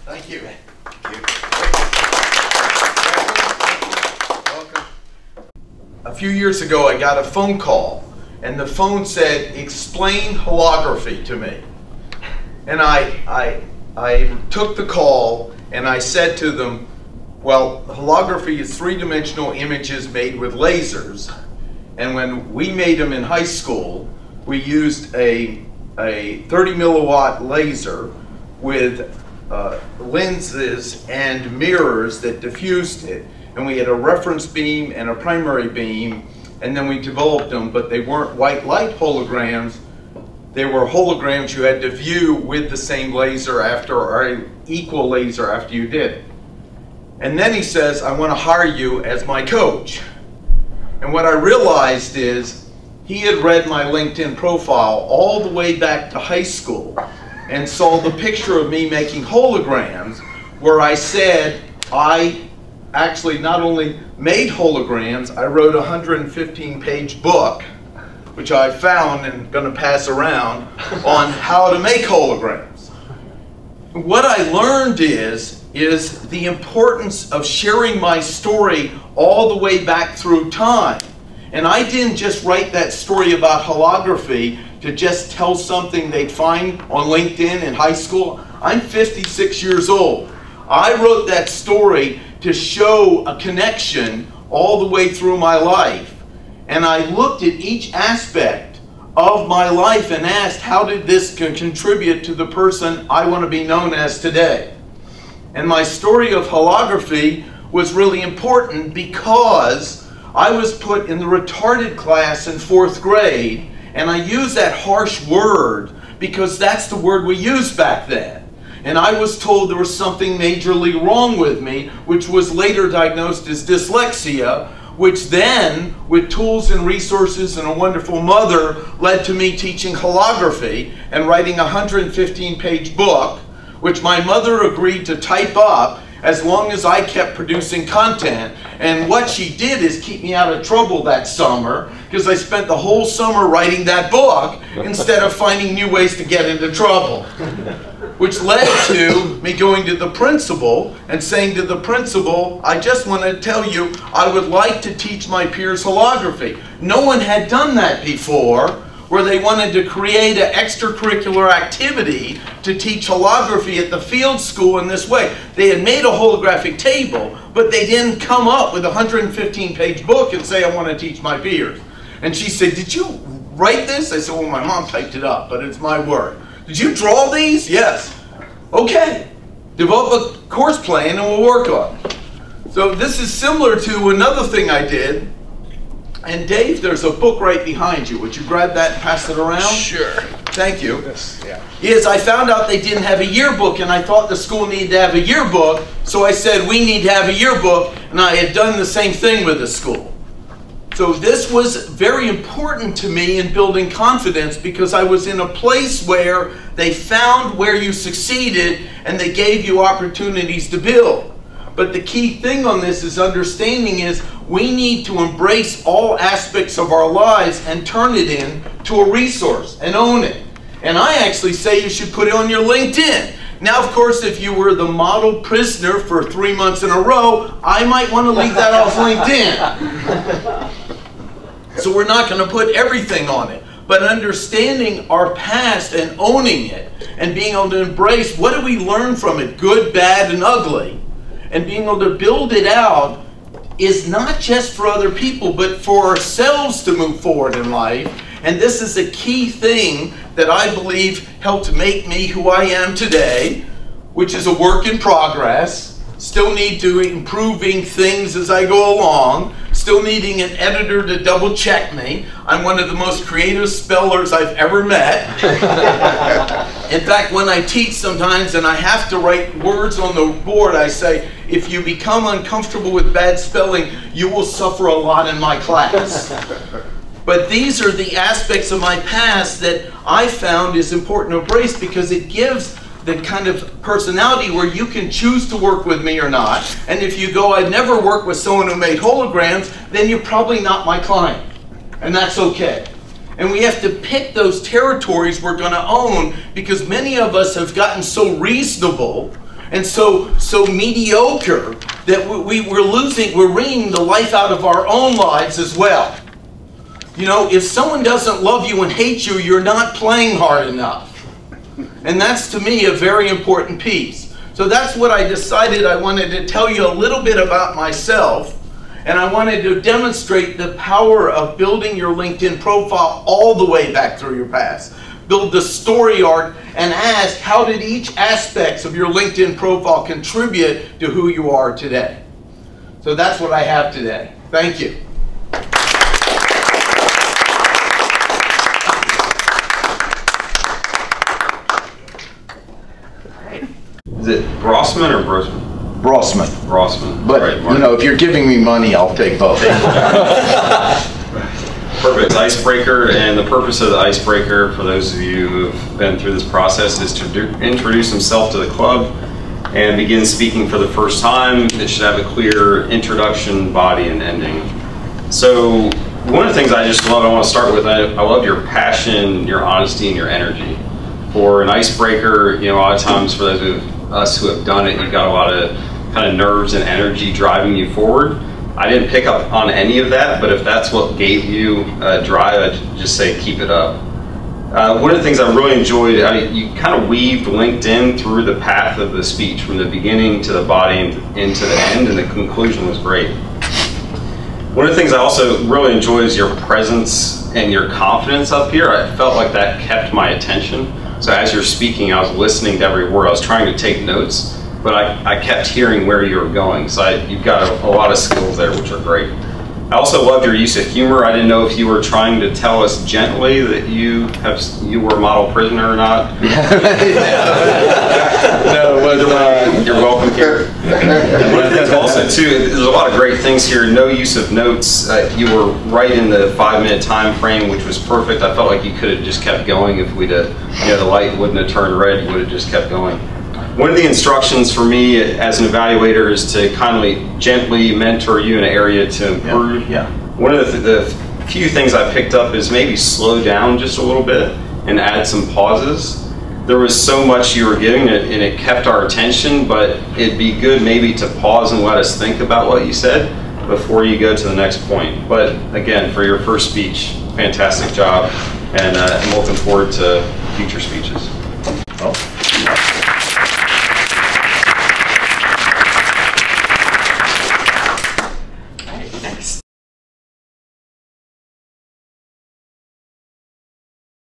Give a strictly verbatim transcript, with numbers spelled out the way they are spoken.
Thank you. Thank you. Welcome. A few years ago, I got a phone call, and the phone said, "Explain holography to me." And I, I, I took the call, and I said to them, well, holography is three-dimensional images made with lasers. And when we made them in high school, we used a, a thirty milliwatt laser with uh, lenses and mirrors that diffused it. And we had a reference beam and a primary beam, and then we developed them, but they weren't white light holograms. They were holograms you had to view with the same laser after, or equal laser after you did it. And then he says, "I want to hire you as my coach." And what I realized is he had read my LinkedIn profile all the way back to high school and saw the picture of me making holograms where I said I actually not only made holograms, I wrote a one hundred fifteen page book, which I found and going to pass around, on how to make holograms. What I learned is, is the importance of sharing my story all the way back through time. And I didn't just write that story about holography to just tell something they'd find on LinkedIn in high school. I'm fifty-six years old. I wrote that story to show a connection all the way through my life. And I looked at each aspect of my life and asked, how did this con- contribute to the person I want to be known as today? And my story of holography was really important because I was put in the retarded class in fourth grade, and I use that harsh word because that's the word we used back then. And I was told there was something majorly wrong with me, which was later diagnosed as dyslexia, which then, with tools and resources and a wonderful mother, led to me teaching holography and writing a one hundred fifteen page book, which my mother agreed to type up as long as I kept producing content. And what she did is keep me out of trouble that summer, because I spent the whole summer writing that book instead of finding new ways to get into trouble. Which led to me going to the principal and saying to the principal, I just want to tell you, I would like to teach my peers holography. No one had done that before, where they wanted to create an extracurricular activity to teach holography at the field school in this way. They had made a holographic table, but they didn't come up with a one hundred fifteen page book and say, I want to teach my peers. And she said, did you write this? I said, well, my mom typed it up, but it's my word. Did you draw these? Yes. Okay. Develop a course plan and we'll work on it. So this is similar to another thing I did. And Dave, there's a book right behind you. Would you grab that and pass it around? Sure. Thank you. Yes, yeah. Yes, I found out they didn't have a yearbook, and I thought the school needed to have a yearbook, so I said we need to have a yearbook, and I had done the same thing with the school. So this was very important to me in building confidence, because I was in a place where they found where you succeeded and they gave you opportunities to build. But the key thing on this is understanding is we need to embrace all aspects of our lives and turn it into a resource and own it. And I actually say you should put it on your LinkedIn. Now, of course, if you were the model prisoner for three months in a row, I might want to leave that off LinkedIn. So we're not going to put everything on it. But understanding our past and owning it and being able to embrace what did we learn from it, good, bad, and ugly, and being able to build it out is not just for other people, but for ourselves to move forward in life. And this is a key thing that I believe helped make me who I am today, which is a work in progress. Still need to improving things as I go along. Still needing an editor to double check me. I'm one of the most creative spellers I've ever met. In fact, when I teach sometimes and I have to write words on the board, I say, if you become uncomfortable with bad spelling, you will suffer a lot in my class. But these are the aspects of my past that I found is important to embrace, because it gives the kind of personality where you can choose to work with me or not. And if you go, I'd never work with someone who made holograms, then you're probably not my client. And that's okay. And we have to pick those territories we're going to own, because many of us have gotten so reasonable and so so mediocre that we, we, we're losing, we're wringing the life out of our own lives as well. You know, if someone doesn't love you and hate you, you're not playing hard enough. And that's, to me, a very important piece. So that's what I decided. I wanted to tell you a little bit about myself, and I wanted to demonstrate the power of building your LinkedIn profile all the way back through your past. Build the story arc and ask, how did each aspect of your LinkedIn profile contribute to who you are today? So that's what I have today. Thank you. Is it Brossman or Brossman? Brossman. Brossman. But, right, you know, if you're giving me money, I'll take both. Perfect. Icebreaker, and the purpose of the icebreaker, for those of you who have been through this process, is to do, introduce himself to the club and begin speaking for the first time. It should have a clear introduction, body, and ending. So one of the things I just love, I want to start with, I, I love your passion, your honesty, and your energy. For an icebreaker, you know, a lot of times for those of us who have done it, you've got a lot of kind of nerves and energy driving you forward. I didn't pick up on any of that, but if that's what gave you a drive, I'd just say keep it up. Uh, one of the things I really enjoyed, I, you kind of weaved LinkedIn through the path of the speech, from the beginning to the body and into the end, and the conclusion was great. One of the things I also really enjoyed is your presence and your confidence up here. I felt like that kept my attention. So as you're speaking, I was listening to every word. I was trying to take notes, but I, I kept hearing where you were going. So I, you've got a, a lot of skills there, which are great. I also loved your use of humor. I didn't know if you were trying to tell us gently that you have you were a model prisoner or not. No, but uh, you're welcome here. One of the things also too, there's a lot of great things here. No use of notes. Uh, you were right in the five-minute time frame, which was perfect. I felt like you could have just kept going if we'd have, you know, the light wouldn't have turned red. You would have just kept going. One of the instructions for me as an evaluator is to kindly, gently mentor you in an area to improve. Yeah. Yeah. One of the, the few things I picked up is maybe slow down just a little bit and add some pauses. There was so much you were giving it, and it kept our attention, but it'd be good maybe to pause and let us think about what you said before you go to the next point. But again, for your first speech, fantastic job, and uh, I'm looking forward to future speeches. Oh.